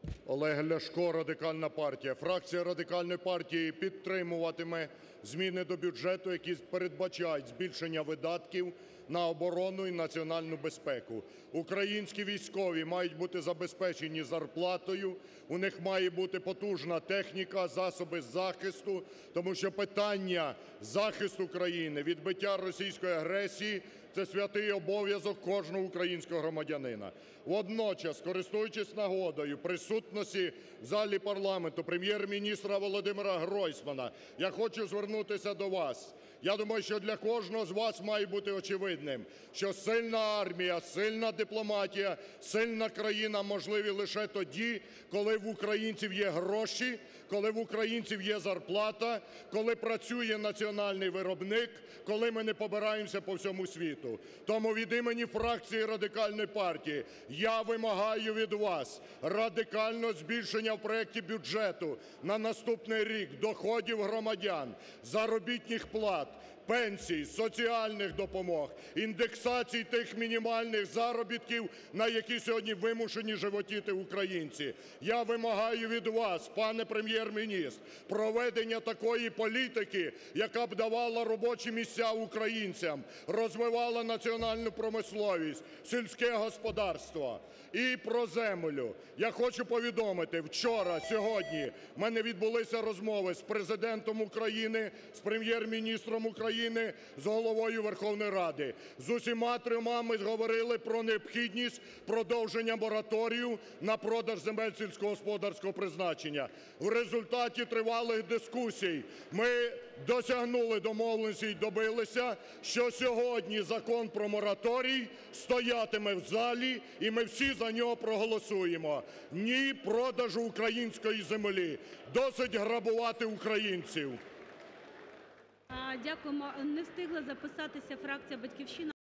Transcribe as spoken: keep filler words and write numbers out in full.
Олег Ляшко, Радикальна партія. Фракція Радикальної партії підтримуватиме зміни до бюджету, які передбачають збільшення видатків на оборону і національну безпеку. Українські військові мають бути забезпечені зарплатою, у них має бути потужна техніка, засоби захисту, тому що питання захисту країни, відбиття російської агресії – це святий обов'язок кожного українського громадянина. Водночас, користуючись нагодою присутності в залі парламенту Прем'єр-міністра Володимира Гройсмана, я хочу звернутися до вас. Я думаю, що для кожного з вас має бути очевидним, що сильна армія, сильна дипломатія, сильна країна можливі лише тоді, коли в українців є гроші, коли в українців є зарплата, коли працює національний виробник, коли ми не побираємося по всьому світу. Тому від імені фракції Радикальної партії я вимагаю від вас радикального збільшення в проекті бюджету на наступний рік доходів громадян, заробітних плат, пенсій, соціальних допомог, індексацій тих мінімальних заробітків, на які сьогодні вимушені животіти українці. Я вимагаю від вас, пане Прем'єр-міністр, проведення такої політики, яка б давала робочі місця українцям, розвивала національну промисловість, сільське господарство. І про землю. Я хочу повідомити, вчора, сьогодні в мене відбулися розмови з Президентом України, з Прем'єр-міністром України, з Головою Верховної Ради. З усіма трьома ми говорили про необхідність продовження мораторію на продаж земель сільськогосподарського призначення. В результаті тривалих дискусій ми досягнули домовленості і добилися, що сьогодні Закон про мораторій стоятиме в залі, і ми всі за нього проголосуємо. Ні продажу української землі. Досить грабувати українців. Дякуємо. Не встигла записатися фракція "Батьківщина".